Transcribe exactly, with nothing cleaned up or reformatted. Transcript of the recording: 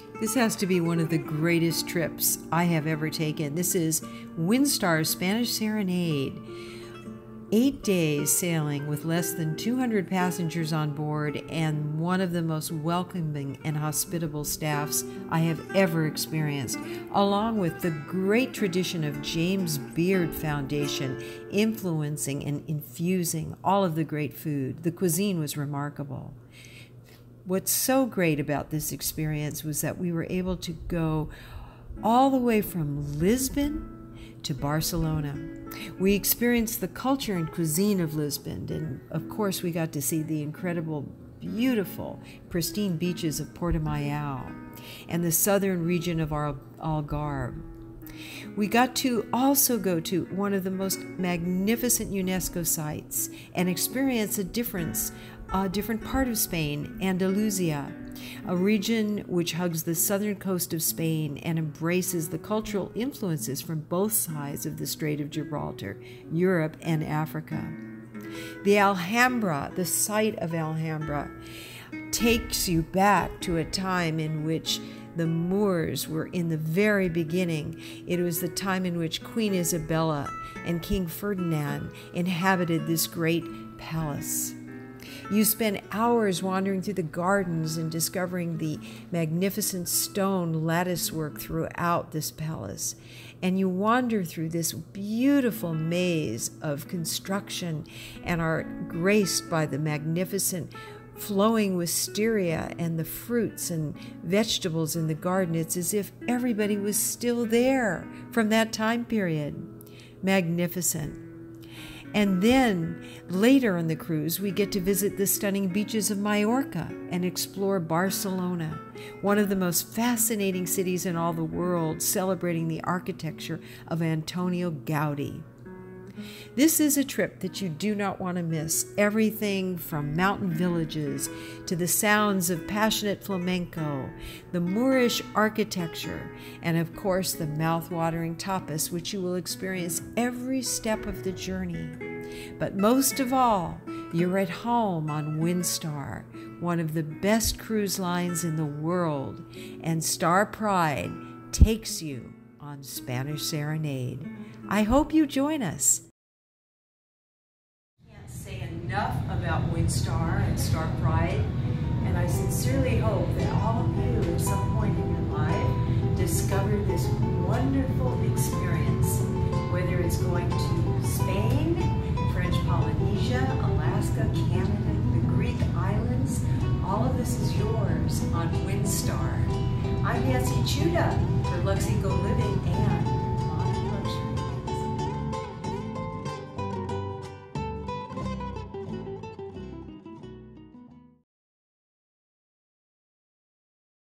This has to be one of the greatest trips I have ever taken. This is Windstar's Spanish Serenade. Eight days sailing with less than two hundred passengers on board and one of the most welcoming and hospitable staffs I have ever experienced, along with the great tradition of James Beard Foundation influencing and infusing all of the great food. The cuisine was remarkable. What's so great about this experience was that we were able to go all the way from Lisbon to Barcelona. We experienced the culture and cuisine of Lisbon, and of course we got to see the incredible, beautiful, pristine beaches of Portugal and the southern region of our Algarve. We got to also go to one of the most magnificent UNESCO sites and experience a difference, a different part of Spain, Andalusia, a region which hugs the southern coast of Spain and embraces the cultural influences from both sides of the Strait of Gibraltar, Europe and Africa. The Alhambra, the site of Alhambra, takes you back to a time in which the Moors were in the very beginning. It was the time in which Queen Isabella and King Ferdinand inhabited this great palace. You spend hours wandering through the gardens and discovering the magnificent stone lattice work throughout this palace. And you wander through this beautiful maze of construction and are graced by the magnificent flowing wisteria and the fruits and vegetables in the garden. It's as if everybody was still there from that time period. Magnificent. And then later on the cruise, we get to visit the stunning beaches of Mallorca and explore Barcelona, one of the most fascinating cities in all the world, celebrating the architecture of Antonio Gaudí. This is a trip that you do not want to miss. Everything from mountain villages to the sounds of passionate flamenco, the Moorish architecture, and of course the mouth-watering tapas, which you will experience every step of the journey. But most of all, you're at home on Windstar, one of the best cruise lines in the world, and Star Pride takes you on Spanish Serenade. I hope you join us. Enough about Windstar and Star Pride, and I sincerely hope that all of you at some point in your life discover this wonderful experience, whether it's going to Spain, French Polynesia, Alaska, Canada, the Greek islands. All of this is yours on Windstar. I'm Nancy Chuda for Luxico Living.